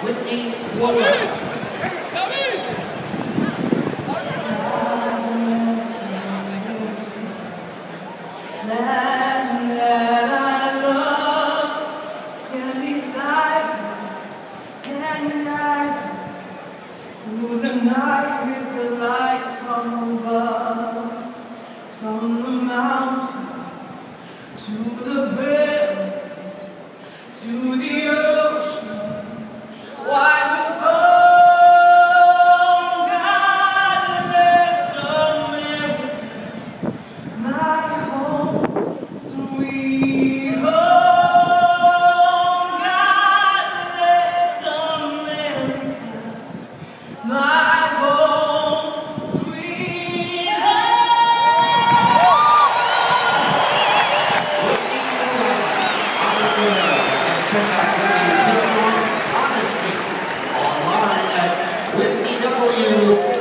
Whitney Wolanin. That I love, stand beside me and guide me through the night with the light from above, from the mountains to the prairies, to the oceans wide before. Sweet home, God bless America, my home, sweet home. Whitney Wolanin. Check out Whitney's hit song, Honesty, online at Whitney W.